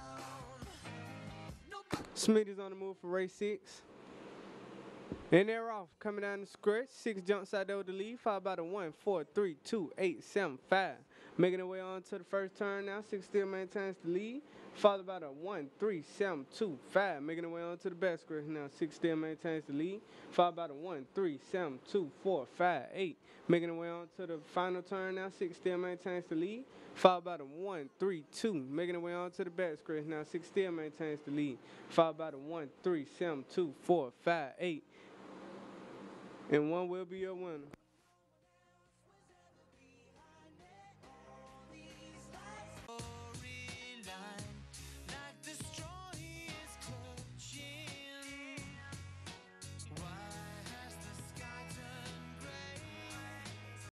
Smitty's on the move for race 6. And they're off, coming down the stretch. 6 jumps out there with the lead, followed by the 1, 4, 3, 2, 8, 7, 5. Making their way on to the first turn now. 6 still maintains the lead, followed by the 1, 3, 7, 2, 5. Making their way on to the back stretch now. 6 still maintains the lead, followed by the 1, 3, 7, 2, 4, 5, 8. Making their way on to the final turn now. 6 still maintains the lead, followed by the 1, 3, 2. Making their way on to the back stretch now. 6 still maintains the lead, followed by the 1, 3, 7, 2, 4, 5, 8. And 1 will be your winner.